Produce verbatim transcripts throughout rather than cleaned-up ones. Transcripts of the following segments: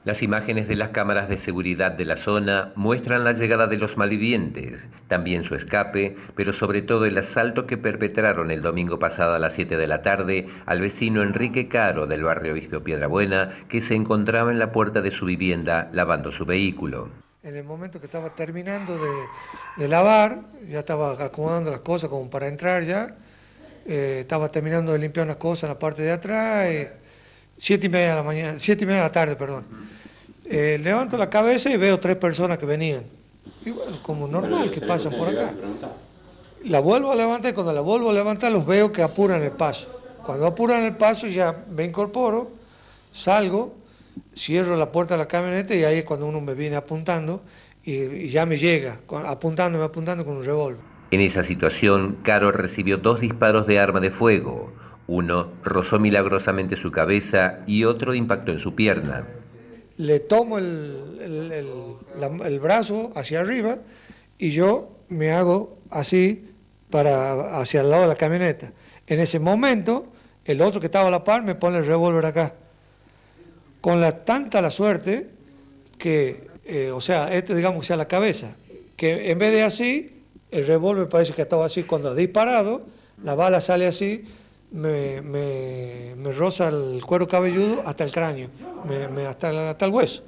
Las imágenes de las cámaras de seguridad de la zona muestran la llegada de los malvivientes, también su escape, pero sobre todo el asalto que perpetraron el domingo pasado a las siete de la tarde al vecino Enrique Caro del barrio Obispo Piedrabuena, que se encontraba en la puerta de su vivienda lavando su vehículo. En el momento que estaba terminando de, de lavar, ya estaba acomodando las cosas como para entrar ya, eh, estaba terminando de limpiar unas cosas en la parte de atrás, eh, siete y media de la mañana, siete y media de la tarde, perdón. Eh, levanto la cabeza y veo tres personas que venían. Y bueno, como normal que pasan por acá. La vuelvo a levantar y cuando la vuelvo a levantar los veo que apuran el paso. Cuando apuran el paso ya me incorporo, salgo, cierro la puerta de la camioneta y ahí es cuando uno me viene apuntando y, y ya me llega, apuntándome, apuntando con un revólver. En esa situación, Caro recibió dos disparos de arma de fuego. Uno rozó milagrosamente su cabeza y otro impactó en su pierna. Le tomo el, el, el, la, el brazo hacia arriba y yo me hago así para hacia el lado de la camioneta. En ese momento, el otro que estaba a la par me pone el revólver acá. Con la tanta la suerte que, eh, o sea, este digamos que sea la cabeza, que en vez de así, el revólver parece que estaba así, cuando ha disparado, la bala sale así, me, me, me roza el cuero cabelludo hasta el cráneo, me, me, hasta, el, hasta el hueso.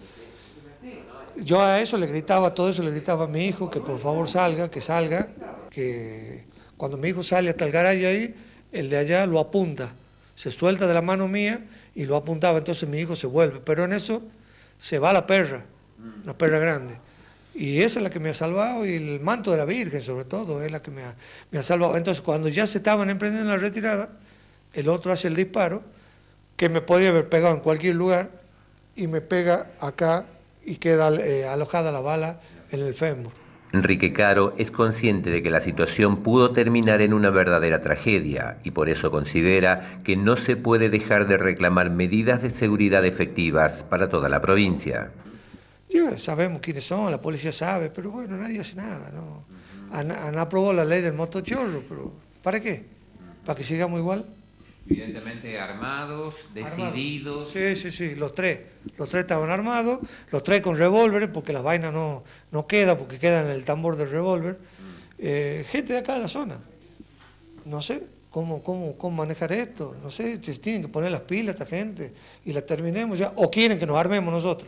Yo a eso le gritaba, todo eso le gritaba a mi hijo que por favor salga, que salga, que cuando mi hijo sale hasta el garaje ahí, el de allá lo apunta, se suelta de la mano mía y lo apuntaba, entonces mi hijo se vuelve, pero en eso se va la perra, una perra grande. Y esa es la que me ha salvado, y el manto de la Virgen sobre todo, es la que me ha, me ha salvado. Entonces cuando ya se estaban emprendiendo la retirada, el otro hace el disparo, que me podría haber pegado en cualquier lugar, y me pega acá y queda eh, alojada la bala en el fémur. Enrique Caro es consciente de que la situación pudo terminar en una verdadera tragedia y por eso considera que no se puede dejar de reclamar medidas de seguridad efectivas para toda la provincia. Ya sabemos quiénes son, la policía sabe, pero bueno, nadie hace nada, ¿no? Han, han aprobado la ley del motochorro, pero ¿para qué? ¿Para que sigamos igual? Evidentemente armados, decididos. Armados. Sí, sí, sí, los tres. Los tres estaban armados, los tres con revólveres, porque las vainas no, no quedan, porque quedan en el tambor del revólver. Eh, gente de acá de la zona. No sé cómo, cómo, cómo manejar esto, no sé, si tienen que poner las pilas a esta gente y la terminemos ya, o quieren que nos armemos nosotros.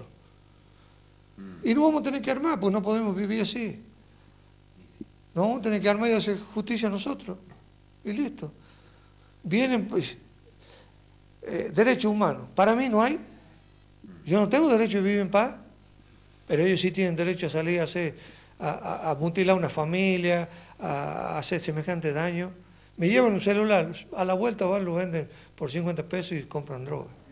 Y no vamos a tener que armar, pues no podemos vivir así. No vamos a tener que armar y hacer justicia nosotros. Y listo. Vienen, pues, eh, derechos humanos. Para mí no hay. Yo no tengo derecho a vivir en paz, pero ellos sí tienen derecho a salir a, hacer, a, a, a mutilar una familia, a, a hacer semejante daño. Me llevan un celular, a la vuelta van, lo venden por cincuenta pesos y compran droga.